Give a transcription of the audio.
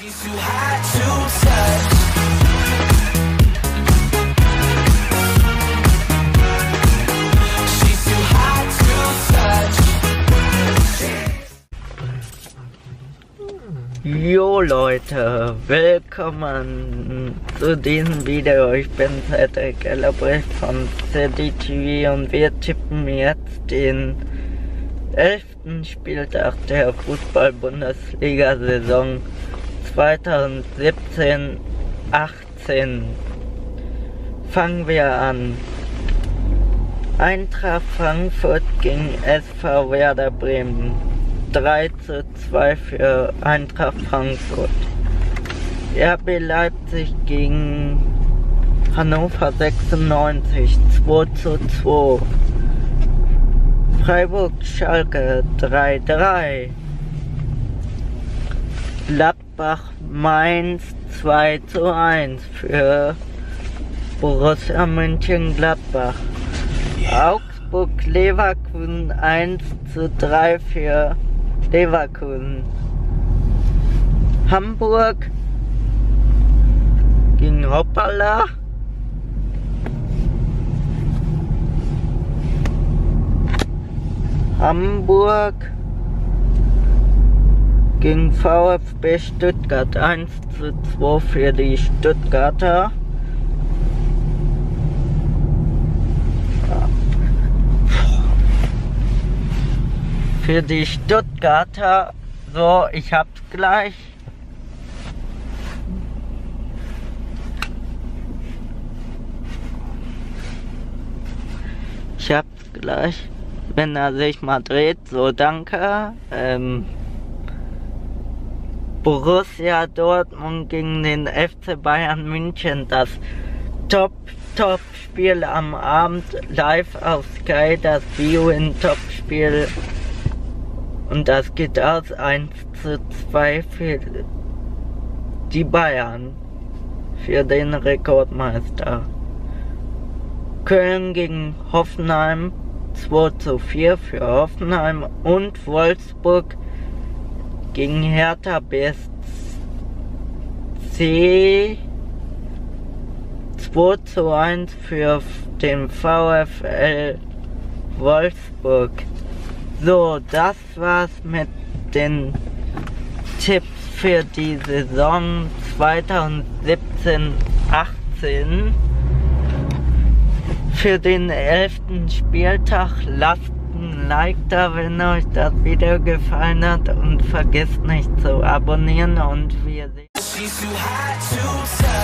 Jo Leute, willkommen zu diesem Video. Ich bin Cedric Ellerbrecht von CDTV und wir tippen jetzt den 11. Spieltag der Fußball-Bundesliga-Saison 2017-18. Fangen wir an. Eintracht Frankfurt gegen SV Werder Bremen. 3:2 für Eintracht Frankfurt. RB Leipzig gegen Hannover 96, 2:2. Freiburg Schalke 3:3. Gladbach Mainz 2:1 für Borussia Mönchengladbach. Augsburg Leverkusen 1:3 für Leverkusen. Hamburg gegen Hoppala. Hamburg gegen VfB Stuttgart 1:2 für die Stuttgarter. Für die Stuttgarter, so, ich hab's gleich. Ich hab's gleich, wenn er sich mal dreht, so, danke. Borussia Dortmund gegen den FC Bayern München, das Top-Spiel am Abend, live auf Sky, das View-in-Top-Spiel. Und das geht aus 1:2 für die Bayern, für den Rekordmeister. Köln gegen Hoffenheim 2:4 für Hoffenheim und Wolfsburg gegen Hertha BSC 2:1 für den VfL Wolfsburg. So, das war's mit den Tipps für die Saison 2017-18. Für den 11. Spieltag lasst ein Like da, wenn euch das Video gefallen hat, und vergesst nicht zu abonnieren, und wir sehen uns.